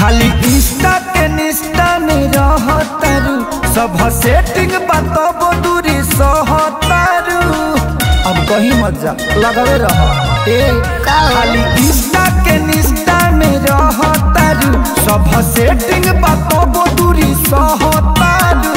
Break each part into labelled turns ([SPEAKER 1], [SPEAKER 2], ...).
[SPEAKER 1] खाली इंस्टा के निष्ठा में रहतारू सब सेटिंग बताबो दूरी सहतारू। अब कहीं मत जा लगावे रह खाली इंस्टा के निष्ठा में रहतारू सब सेटिंग बताबो दूरी सहतारू।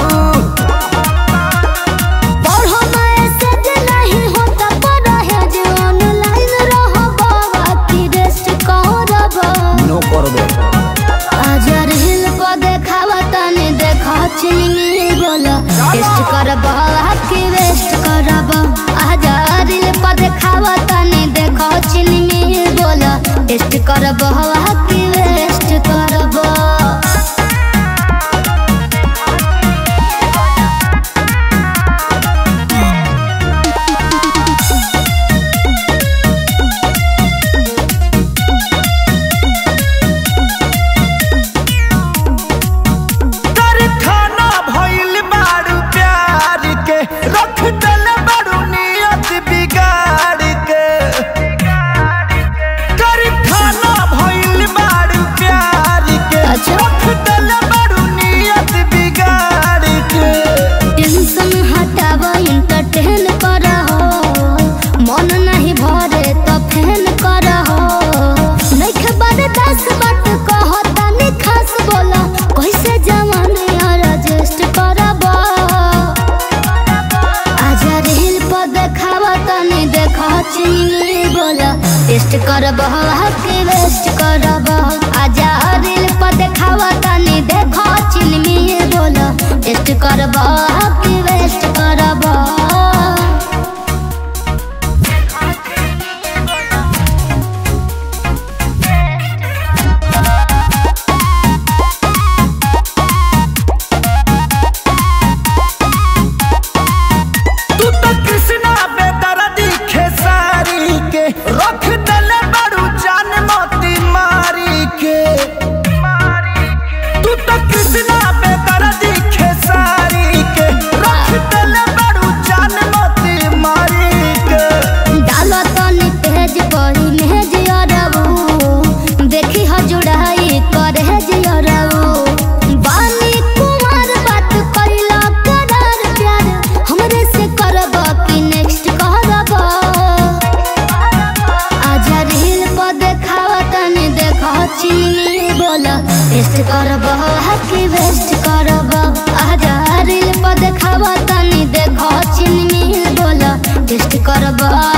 [SPEAKER 2] टेस्ट करब की वेस्ट करब आजा रील पर देखावा तने देखो चिनी में बोला टेस्ट करब की वेस्ट करब। टेस्ट करब की वेस्ट करब आजा रील पर देखावा तनी देखो चिनी में बोला टेस्ट करब की वेस्ट करब।
[SPEAKER 1] रख दले बड़ू जान मोती मारी के तू तो कृष्णा बेदर्दी खेसारी के रख दले बड़ू जान मोती मारी के।
[SPEAKER 2] डालो तनी तेज पड़ी मेज अरबू देखी हजुड़ाई करे जे अरबू बानी कुमार बात कइला करार प्यार हमरे से करब की नेक्स्ट करब। चिनी बोला टेस्ट करब की वेस्ट करब आजा रील पर देखावा तनी देखो चिनी बोला टेस्ट करब।